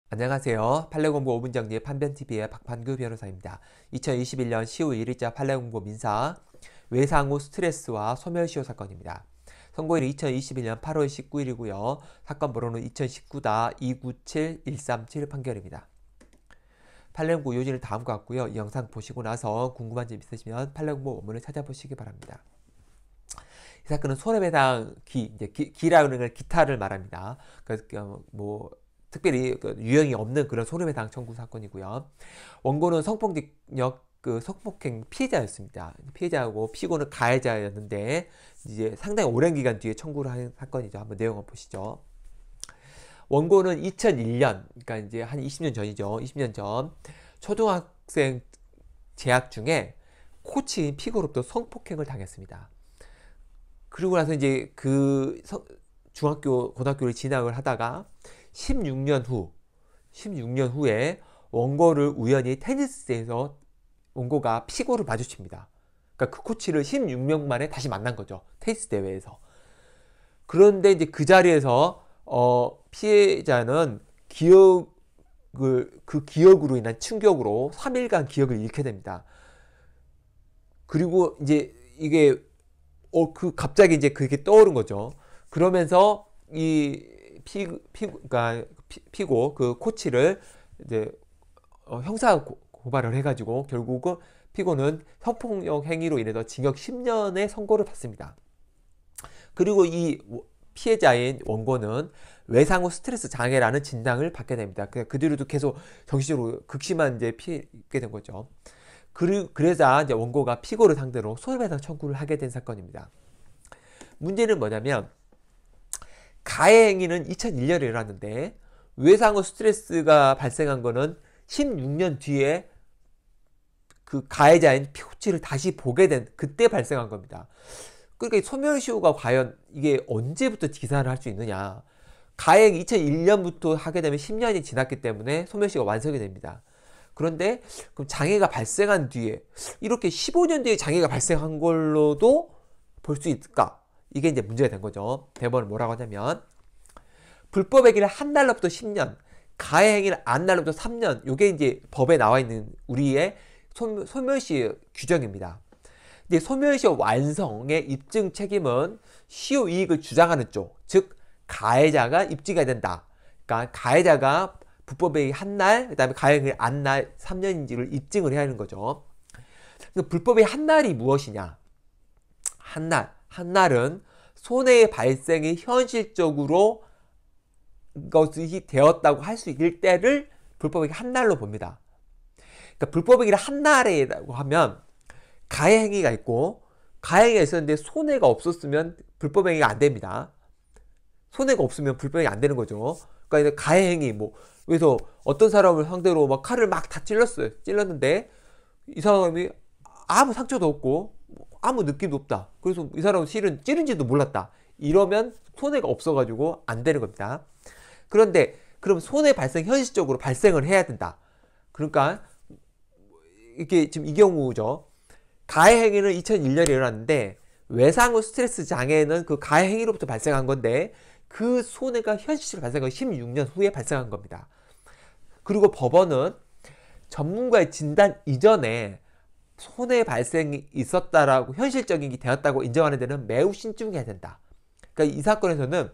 안녕하세요. 판례공부 5분 정리의 판변TV의 박판규 변호사입니다. 2021년 10월 1일자 판례공부 민사 외상후 스트레스와 소멸시효 사건입니다. 선고일은 2021년 8월 19일이고요. 사건 번호는 2019-297137 판결입니다. 판례공부 요지는 다음과 같고요. 이 영상 보시고 나서 궁금한 점 있으시면 판례공부 원문을 찾아보시기 바랍니다. 이 사건은 손해배상 기라는 걸 기타를 말합니다. 그러니까 특별히 유형이 없는 그런 손해배상 청구 사건이고요. 원고는 성폭력 성폭행 피해자였습니다. 피해자하고 피고는 가해자였는데 이제 상당히 오랜 기간 뒤에 청구를 한 사건이죠. 한번 내용을 보시죠. 원고는 2001년, 그러니까 이제 한 20년 전이죠. 20년 전 초등학생 재학 중에 코치인 피고로부터 성폭행을 당했습니다. 그리고 나서 이제 고등학교를 진학을 하다가 16년 후에 원고를 우연히 테니스에서 원고가 피고를 마주칩니다. 그러니까 그 코치를 16년 만에 다시 만난 거죠. 테니스 대회에서. 그런데 이제 그 자리에서 피해자는 그 기억으로 인한 충격으로 3일간 기억을 잃게 됩니다. 그리고 이제 이게 갑자기 이제 그게 떠오른 거죠. 그러면서 그러니까 피고 그 코치를 이제 형사 고발을 해가지고 결국은 피고는 성폭력 행위로 인해서 징역 10년의 선고를 받습니다. 그리고 이 피해자인 원고는 외상후 스트레스 장애라는 진단을 받게 됩니다. 그 뒤로도 계속 정신적으로 극심한 이제 피해게 된 거죠. 그래서 이제 원고가 피고를 상대로 손해배상 청구를 하게 된 사건입니다. 문제는 뭐냐면 가해 행위는 2001년에 일어났는데 외상후 스트레스가 발생한 거는 16년 뒤에 그 가해자인 피코치를 다시 보게 된 그때 발생한 겁니다. 그러니까 소멸시효가 과연 이게 언제부터 기산을 할 수 있느냐. 가해 행위 2001년부터 하게 되면 10년이 지났기 때문에 소멸시효가 완성이 됩니다. 그런데 그럼 장애가 발생한 뒤에 이렇게 15년 뒤에 장애가 발생한 걸로도 볼 수 있을까? 이게 이제 문제가 된 거죠. 대법원은 뭐라고 하냐면 불법 행위를 한 날로부터 10년, 가해 행위를 안 날로부터 3년. 이게 이제 법에 나와 있는 우리의 소멸시효 규정입니다. 근데 소멸시효 완성의 입증 책임은 시효 이익을 주장하는 쪽, 즉 가해자가 입증해야 된다. 그러니까 가해자가 불법 행위 한 날, 그다음에 가해 행위 안 날 3년인지를 입증을 해야 하는 거죠. 그러니까 불법 행위 한 날이 무엇이냐? 한 날은 손해의 발생이 현실적으로 것이 되었다고 할 수 있을 때를 불법행위 한 날로 봅니다. 그러니까 불법행위를 한 날이라고 하면 가해 행위가 있고 가해 행위가 있었는데 손해가 없었으면 불법행위가 안 됩니다. 손해가 없으면 불법행위 안 되는 거죠. 그러니까 가해 행위 그래서 어떤 사람을 상대로 막 칼을 막 다 찔렀는데 이 사람이 아무 상처도 없고 아무 느낌도 없다. 그래서 이 사람은 실은 찌른지도 몰랐다. 이러면 손해가 없어가지고 안 되는 겁니다. 그런데 그럼 손해 발생 현실적으로 발생을 해야 된다. 그러니까 이게 지금 이 경우죠. 가해 행위는 2001년에 일어났는데 외상후 스트레스 장애는 그 가해 행위로부터 발생한 건데 그 손해가 현실적으로 발생한 건 16년 후에 발생한 겁니다. 그리고 법원은 전문가의 진단 이전에 손해 발생이 있었다라고 현실적인 게 되었다고 인정하는 데는 매우 신중해야 된다. 그러니까 이 사건에서는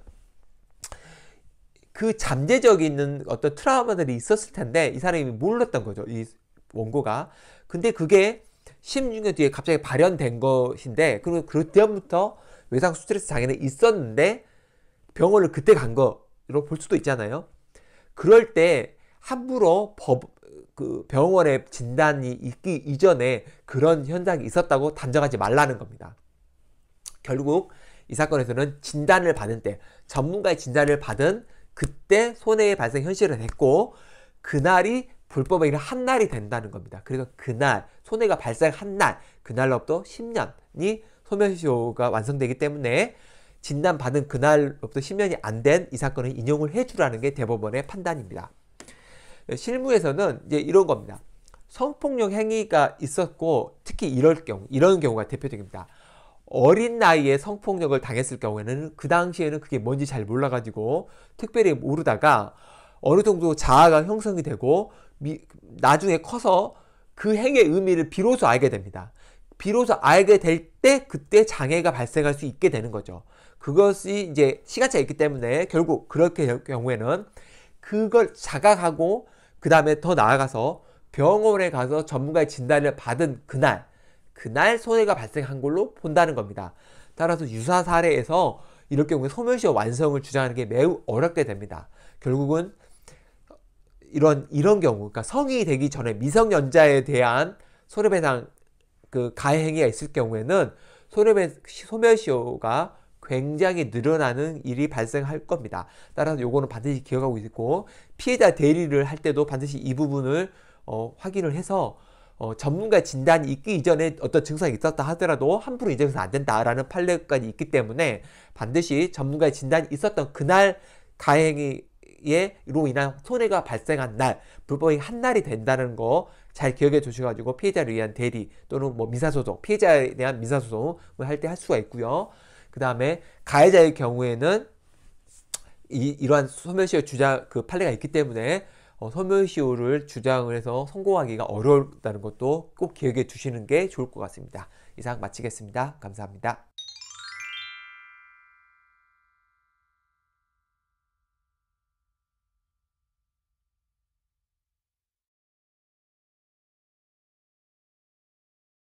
그 잠재적인 어떤 트라우마들이 있었을 텐데 이 사람이 몰랐던 거죠. 이 원고가. 근데 그게 16년 뒤에 갑자기 발현된 것인데 그리고 그때부터 외상 스트레스 장애는 있었는데 병원을 그때 간 거로 볼 수도 있잖아요. 그럴 때 함부로 병원의 진단이 있기 이전에 그런 현상이 있었다고 단정하지 말라는 겁니다. 결국 이 사건에서는 진단을 받은 때 전문가의 진단을 받은 그때 손해의 발생 현실을 했고 그날이 불법행위를 한 날이 된다는 겁니다. 그래서 그날 손해가 발생한 날 그날로부터 10년이 소멸시효가 완성되기 때문에 진단받은 그날로부터 10년이 안 된 이 사건을 인용을 해주라는 게 대법원의 판단입니다. 실무에서는 이제 이런 겁니다. 성폭력 행위가 있었고 특히 이런 경우가 대표적입니다. 어린 나이에 성폭력을 당했을 경우에는 그 당시에는 그게 뭔지 잘 몰라가지고 특별히 모르다가 어느 정도 자아가 형성이 되고 나중에 커서 그 행위의 의미를 비로소 알게 됩니다. 비로소 알게 될 때 그때 장애가 발생할 수 있게 되는 거죠. 그것이 이제 시간차가 있기 때문에 결국 그렇게 될 경우에는 그걸 자각하고 그 다음에 더 나아가서 병원에 가서 전문가의 진단을 받은 그날 손해가 발생한 걸로 본다는 겁니다. 따라서 유사 사례에서 이럴 경우에 소멸시효 완성을 주장하는 게 매우 어렵게 됩니다. 결국은 이런 경우, 그러니까 성인이 되기 전에 미성년자에 대한 손해배상 그 가해 행위가 있을 경우에는 소멸시효가 굉장히 늘어나는 일이 발생할 겁니다. 따라서 요거는 반드시 기억하고 있고, 피해자 대리를 할 때도 반드시 이 부분을 확인을 해서 전문가 진단이 있기 이전에 어떤 증상이 있었다 하더라도 함부로 인정해서 안 된다라는 판례까지 있기 때문에 반드시 전문가의 진단이 있었던 그날 가해행위로 인한 손해가 발생한 날, 불법행위 한 날이 된다는 거 잘 기억해 두셔가지고 피해자를 위한 대리 또는 뭐 민사소송, 피해자에 대한 민사소송을 할 때 할 수가 있고요. 그 다음에 가해자의 경우에는 이러한 소멸시효 주장 그 판례가 있기 때문에 소멸시효를 주장을 해서 성공하기가 어렵다는 것도 꼭 기억해 두시는 게 좋을 것 같습니다. 이상 마치겠습니다. 감사합니다.